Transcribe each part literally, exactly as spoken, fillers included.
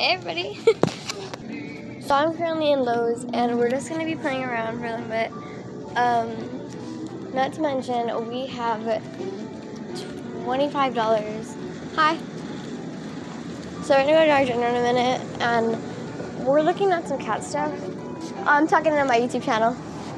Hey everybody! So I'm currently in Lowe's and we're just going to be playing around for a little bit. Um, not to mention, we have twenty-five dollars. Hi! So we're going to go to Dollar General in a minute and we're looking at some cat stuff. I'm talking on my YouTube channel.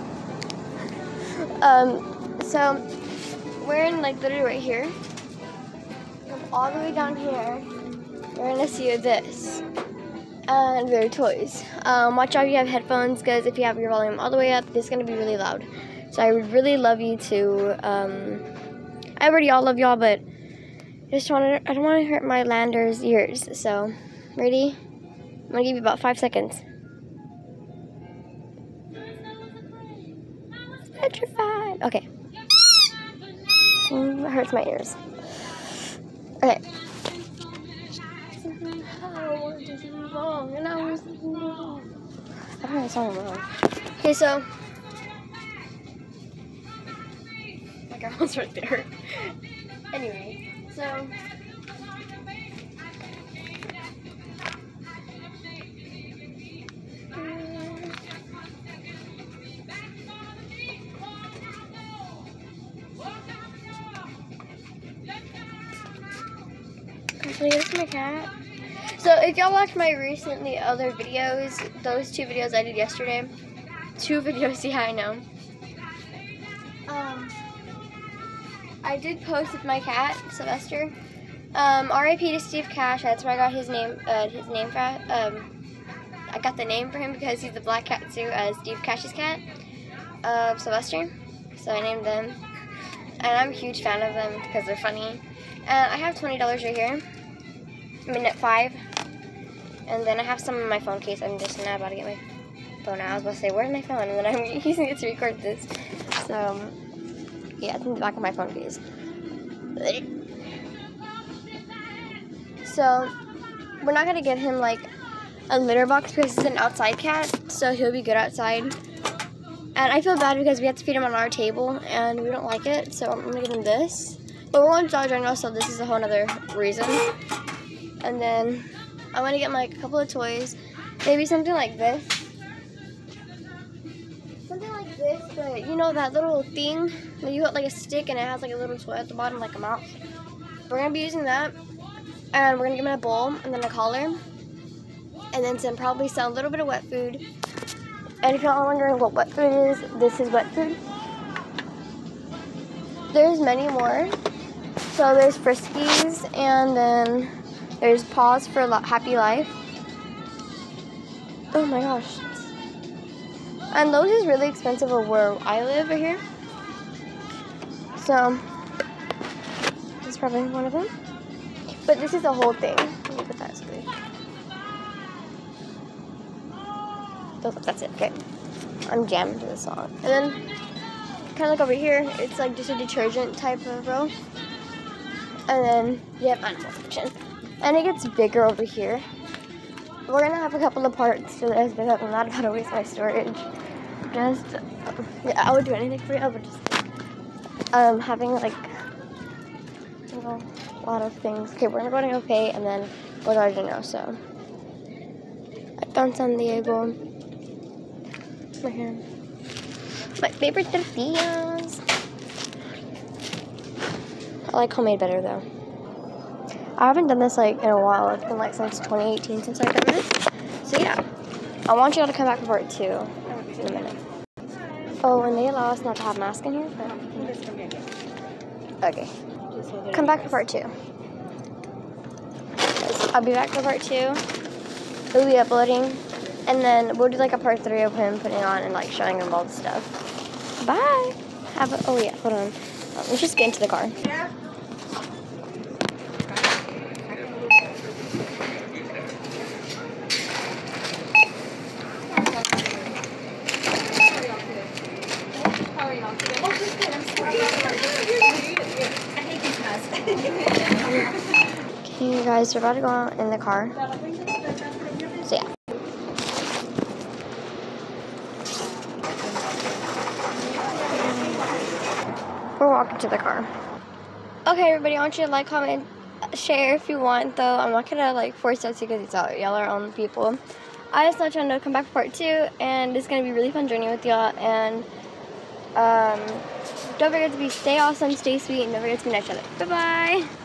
Um, so we're in like literally right here. Come all the way down here. We're going to see this. And their toys. Um, watch out if you have headphones, because if you have your volume all the way up, this is going to be really loud. So I would really love you to, um, I already all love y'all, but I just want to, I don't want to hurt my Lander's ears. So, ready? I'm going to give you about five seconds. Petrified. Okay. Mm, it hurts my ears. Okay. Wrong, and I was wrong. I heard a song wrong. Okay, so my grandma's right there. Anyway, so actually, here's my cat. So if y'all watched my recently other videos, those two videos I did yesterday, two videos, yeah, I know. Um, I did post with my cat, Sylvester. Um, R I P to Steve Cash. That's where I got his name. Uh, his name for um, I got the name for him because he's a black cat too, as Steve Cash's cat, uh, Sylvester. So I named them, and I'm a huge fan of them because they're funny. And I have twenty dollars right here. I'm in at five. And then I have some in my phone case. I'm just not about to get my phone out. I was about to say, where's my phone? And then I'm using it to record this. So, um, yeah, it's in the back of my phone case. So, we're not going to get him, like, a litter box because he's an outside cat. So, he'll be good outside. And I feel bad because we have to feed him on our table. And we don't like it. So, I'm going to get him this. But we're going to Dollar General, so this is a whole other reason. And then I want to get like a couple of toys, maybe something like this, something like this, but you know that little thing that you got like a stick and it has like a little toy at the bottom like a mouse. We're gonna be using that, and we're gonna give him a bowl and then a collar, and then some probably some a little bit of wet food. And if y'all are wondering what wet food is, this is wet food. There's many more. So there's Friskies, and then there's Paws for Happy Life. Oh my gosh. And those is really expensive over where I live right here. So, this is probably one of them. But this is the whole thing. Let me put that aside. That's it, okay. I'm jamming to the song. And then, kind of like over here, it's like just a detergent type of row. And then, you have animal section. And it gets bigger over here. We're gonna have a couple of parts to this because I'm not about to waste my storage. Just, yeah, I would do anything for you. I would just, um, having like, you know, a lot of things. Okay, we're gonna go to OK and then we'll go to General. So, I found San Diego. Right here. My favorite tortillas. I like homemade better though. I haven't done this like in a while. It's been like since twenty eighteen since I've done this. So yeah, I want y'all to come back for part two in a minute. Oh, and they allow us not to have masks in here? But... okay. Come back for part two. I'll be back for part two. We'll be uploading. And then we'll do like a part three of him putting on and like showing him all the stuff. Bye! Have a, oh yeah, hold on. Let's just get into the car. Yeah. Okay, guys, we're about to go out in the car. So yeah. We're walking to the car. Okay, everybody, I want you to like, comment share if you want, though. I'm not gonna like force it because it's out. Y'all are own people. I just want y'all to come back for part two, and it's gonna be a really fun journey with y'all. And um, don't forget to be stay awesome, stay sweet, and don't forget to be nice to each other. Bye bye.